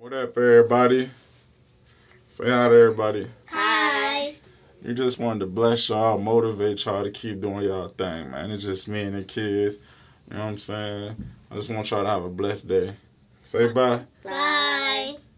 What up, everybody? Say hi to everybody. Hi. We just wanted to bless y'all, motivate y'all to keep doing y'all thing, man. It's just me and the kids. You know what I'm saying? I just want y'all to have a blessed day. Say bye. Bye.